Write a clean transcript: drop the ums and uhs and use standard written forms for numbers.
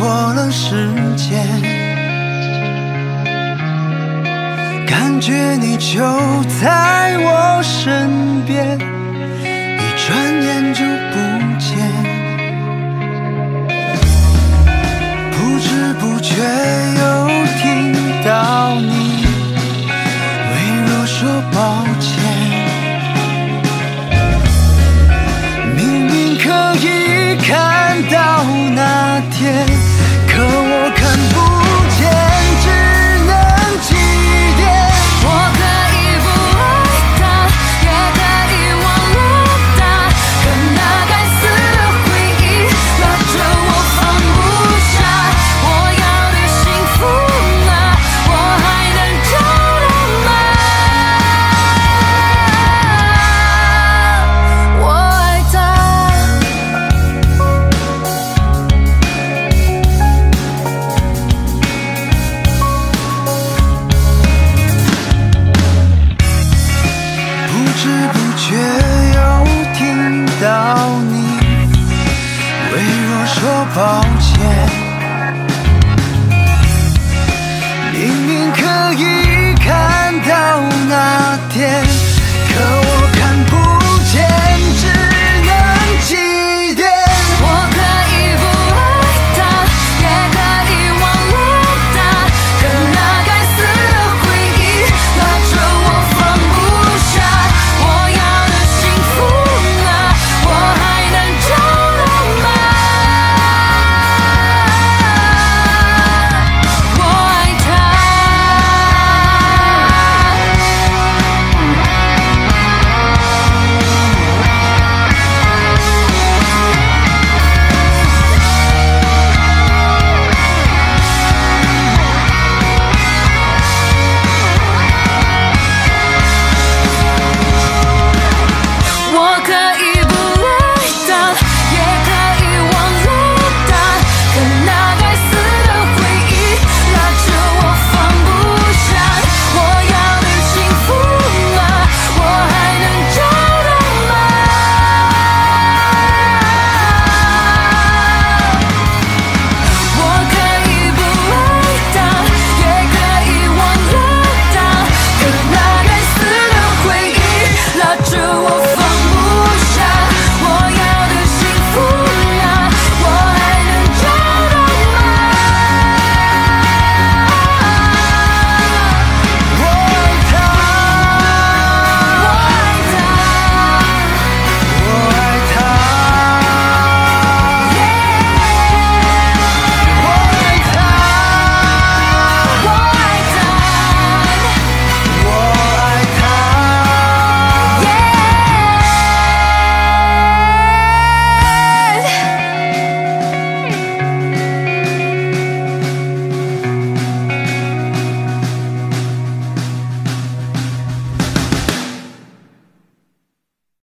过了时间，感觉你就在我身边，一转眼就不见，不知不觉又听到你微弱说抱歉，明明可以看到那天，可我看不见，只能祭奠。 我可以不爱他，也可以忘了他，可那该死的回忆拉着我放不下。我要的幸福啊，我还能找到吗？我爱他。 不知不觉又听到你微弱说抱歉，明明可以看到那天。